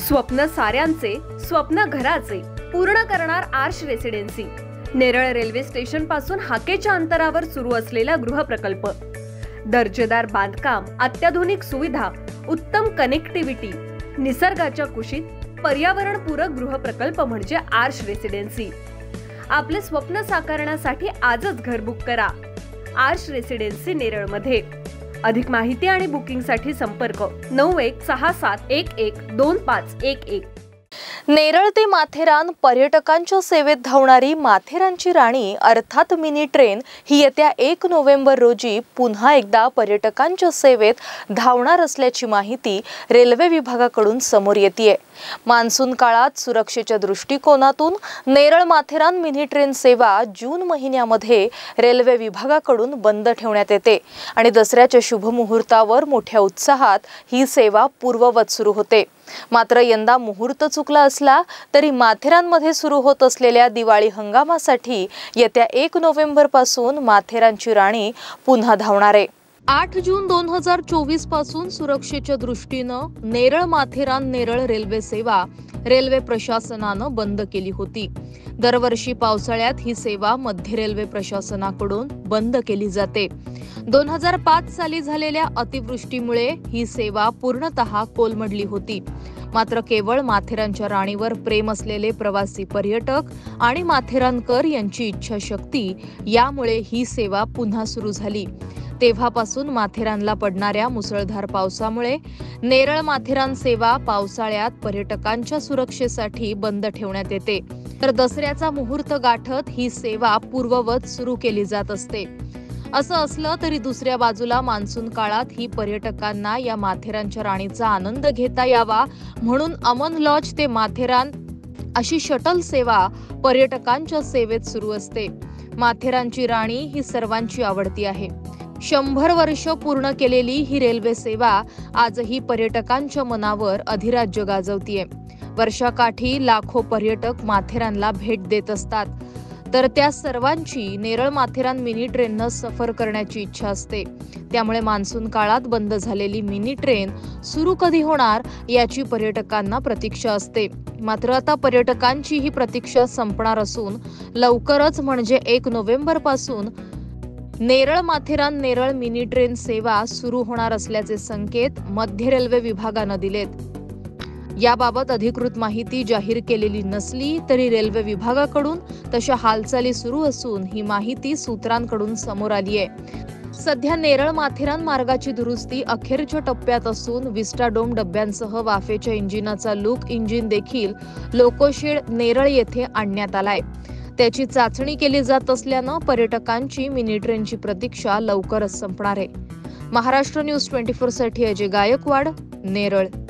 स्वप्न साऱ्यांचे, स्वप्न घराचे पूर्ण करणार Aarsh residency. Neral railway station पासून हाकेच्या अंतरावर सुरू असलेला गृहप्रकल्प, दर्जेदार बांधकाम, अत्याधुनिक सुविधा, उत्तम कनेक्टिव्हिटी, निसर्गाच्या कुशीत पर्यावरणपूरक गृहप्रकल्प म्हणजे आर्श रेसिडेन्सी। आपले स्वप्न साकारण्यासाठी आजच घर बुक करा आर्श रेसिडेन्सी नेरळ मध्ये। अधिक माहिती आणि बुकिंगसाठी संपर्क 9167112511। नेरळ ते माथेरान पर्यटकांच्या सेवेत धावणारी माथेरानची राणी अर्थात मिनी ट्रेन ही येत्या 1 नोव्हेंबर रोजी पुन्हा एकदा पर्यटकांच्या सेवेत धावणार असल्याची माहिती रेल्वे विभागाकडून समोर येतेय। मान्सून काळात सुरक्षेच्या दृष्टिकोनातून नेरळ माथेरान मिनी ट्रेन सेवा जून महिन्यामध्ये रेल्वे विभागाकडून बंद ठेवण्यात येते आणि दसऱ्याच्या शुभ मुहूर्तावर मोठ्या उत्साहात ही सेवा पूर्ववत सुरू होते। मात्र यंदा मुहूर्त चुकला असला तरी माथेरानमध्ये सुरू होत असलेल्या दिवाळी हंगामासाठी येत्या 1 नोव्हेंबर पासून माथेरानची राणी पुन्हा धावणार आहे। 8 जून 2024 पासून सुरक्षेच्या दृष्टीनं नेरळ माथेरान नेरळ रेल्वे सेवा रेल्वे प्रशासनानं बंद केली होती। दरवर्षी पावसाळ्यात ही सेवा मध्य रेल्वे प्रशासनाकडून बंद केली जाते। 2005 साली झालेल्या अतिवृष्टीमुळे ही सेवा पूर्णतः कोलमडली होती। मात्र केवळ माथेरानच्या राणीवर प्रेम असलेले प्रवासी पर्यटक आणि माथेरानकर यांची इच्छाशक्ती यामुळे ही सेवा पुन्हा सुरू झाली। तेव्हापासून माथेरानला पडणाऱ्या मुसळधार पावसामुळे नेरळ माथेरान सेवा पावसाळ्यात पर्यटकांच्या सुरक्षेसाठी बंद ठेवण्यात येते, तर दसऱ्याचा मुहूर्त गाठत ही सेवा पूर्ववत सुरू केली जात असते। असं असलं तरी दुसऱ्या बाजूला मान्सून काळात ही पर्यटकांना या माथेरानच्या राणीचा आनंद घेता यावा म्हणून अमन लॉज ते माथेरान अशी शटल सेवा पर्यटकांच्या सेवेत सुरू असते। माथेरानची राणी ही सर्वांची आवडती आहे। 100 वर्ष पूर्ण केलेली ही रेल्वे सेवा आजही पर्यटकांच्या मनावर अधिराज्य गाजवतीये। वर्षाकाठी लाखो पर्यटक माथेरानला भेट देत असतात, तर त्या सर्वांची नेरळ माथेरान मिनी ट्रेननं सफर करण्याची इच्छा असते। त्यामुळे मान्सून काळात बंद झालेली मिनी ट्रेन सुरू कधी होणार याची पर्यटकांना प्रतीक्षा असते। मात्र आता पर्यटकांची ही प्रतीक्षा संपणार असून लवकरच म्हणजे 1 नोव्हेंबर पासून नेरळ माथेरान नेरळ मिनी ट्रेन सेवा सुरू होणार असल्याचे संकेत मध्य रेल्वे विभागानं दिलेत। याबाबत अधिकृत माहिती जाहीर केलेली नसली तरी रेल्वे विभागाकडून तशा हालचाली सुरू असून ही माहिती सूत्रांकडून समोर आली आहे। सध्या नेरळ माथेरान मार्गाची दुरुस्ती अखेरच्या टप्प्यात असून विस्टाडोम डब्यांसह वाफेच्या इंजिनाचा लूक इंजिन देखील लोकोशेड नेरळ येथे आणण्यात आलाय। त्याची चाचणी केली जात असल्यानं पर्यटकांची मिनी ट्रेनची प्रतीक्षा लवकरच संपणार आहे। महाराष्ट्र न्यूज 24 साठी अजय गायकवाड, नेरळ।